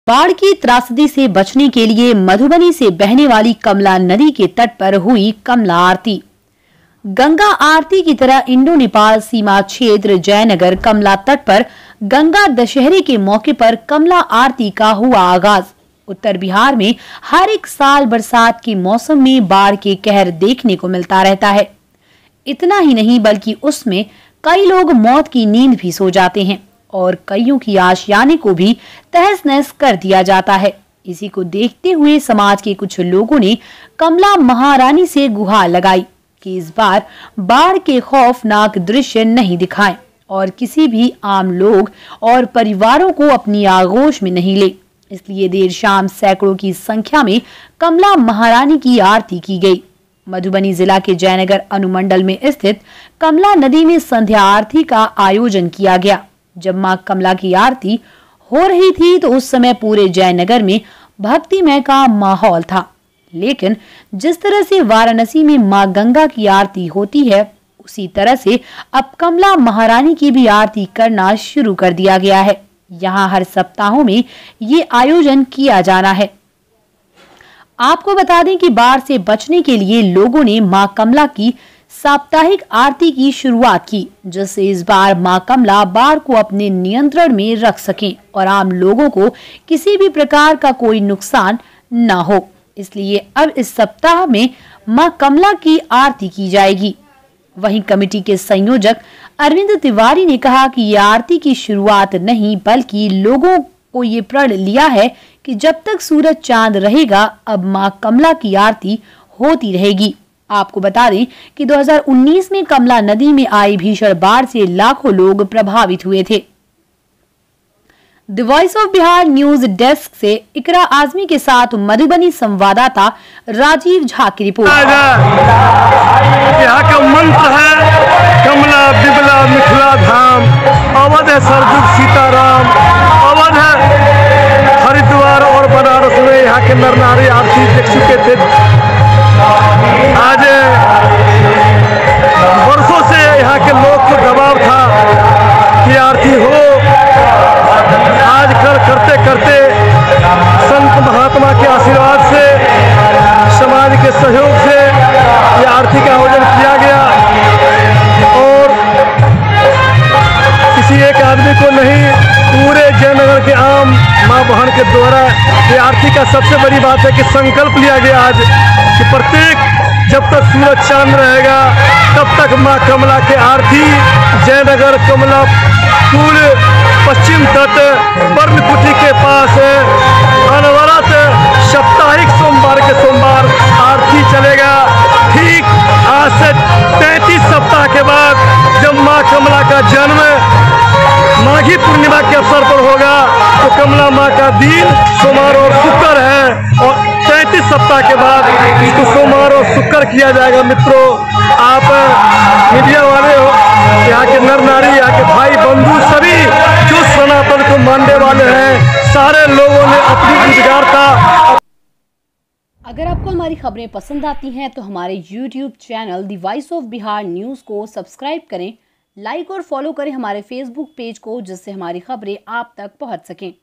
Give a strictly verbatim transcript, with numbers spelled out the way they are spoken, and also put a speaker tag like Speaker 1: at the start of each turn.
Speaker 1: बाढ़ की त्रासदी से बचने के लिए मधुबनी से बहने वाली कमला नदी के तट पर हुई कमला आरती। गंगा आरती की तरह इंडो नेपाल सीमा क्षेत्र जयनगर कमला तट पर गंगा दशहरे के मौके पर कमला आरती का हुआ आगाज। उत्तर बिहार में हर एक साल बरसात के मौसम में बाढ़ के कहर देखने को मिलता रहता है। इतना ही नहीं बल्कि उसमें कई लोग मौत की नींद भी सो जाते हैं और कईयों की आशियाने को भी तहस नहस कर दिया जाता है। इसी को देखते हुए समाज के कुछ लोगों ने कमला महारानी से गुहार लगाई कि इस बार बाढ़ के खौफनाक दृश्य नहीं दिखाएं और किसी भी आम लोग और परिवारों को अपनी आगोश में नहीं ले। इसलिए देर शाम सैकड़ों की संख्या में कमला महारानी की आरती की गई। मधुबनी जिला के जयनगर अनुमंडल में स्थित कमला नदी में संध्या आरती का आयोजन किया गया। जब मां कमला की आरती हो रही थी तो उस समय पूरे जयनगर में भक्तिमय का माहौल था। लेकिन जिस तरह से वाराणसी में मां गंगा की आरती होती है, उसी तरह से अब कमला महारानी की भी आरती करना शुरू कर दिया गया है। यहाँ हर सप्ताहों में ये आयोजन किया जाना है। आपको बता दें कि बाढ़ से बचने के लिए लोगों ने मां कमला की साप्ताहिक आरती की शुरुआत की, जिससे इस बार मां कमला बाढ़ को अपने नियंत्रण में रख सकें और आम लोगों को किसी भी प्रकार का कोई नुकसान न हो। इसलिए अब इस सप्ताह में मां कमला की आरती की जाएगी। वहीं कमेटी के संयोजक अरविंद तिवारी ने कहा कि ये आरती की शुरुआत नहीं बल्कि लोगों को ये प्रण लिया है कि जब तक सूरज चांद रहेगा अब मां कमला की आरती होती रहेगी। आपको बता दें कि दो हज़ार उन्नीस में कमला नदी में आई भीषण बाढ़ से लाखों लोग प्रभावित हुए थे। The voice of Bihar news desk से इकरा आजमी के साथ मधुबनी संवाददाता राजीव झा की रिपोर्ट।
Speaker 2: यहाँ का मंत्र है कमला बिबला मिथिला धाम, अवध है सरजुग सीताराम, अवध है हरिद्वार और बनारस में यहाँ के नर नारी आरती देख चुके थे। आज वर्षों से यहाँ के लोग को दबाव था कि आरती हो। आज कर करते करते संत महात्मा के आशीर्वाद से, समाज के सहयोग से ये आरती का आयोजन किया गया और किसी एक आदमी को नहीं, पूरे जयनगर के आम मां बहन के द्वारा ये आरती का सबसे बड़ी बात है कि संकल्प लिया गया आज कि प्रत्येक जब तक सूरज चांद रहेगा तब तक मां कमला के आरती जयनगर कमला पुल पश्चिम तट पर्णकुटी के पास अनवरत साप्ताहिक सोमवार के सोमवार आरती चलेगा। ठीक आज से तैंतीस सप्ताह के बाद जब मां कमला का जन्म माघी पूर्णिमा के अवसर पर होगा तो कमला मां का दिन सोमवार और शुक्र है और तैंतीस सप्ताह के बाद इसको सोमवार और शुक्र किया जाएगा। मित्रों, आप मीडिया वाले हो, यहाँ के नर नारी, यहाँ के भाई बंधु सभी जो सनातन को मानने वाले हैं, सारे लोगों ने अपनी रोजगार का।
Speaker 1: अगर आपको हमारी खबरें पसंद आती हैं तो हमारे YouTube channel the voice of Bihar news को सब्सक्राइब करें, लाइक और फॉलो करें हमारे फेसबुक पेज को, जिससे हमारी खबरें आप तक पहुंच सकें।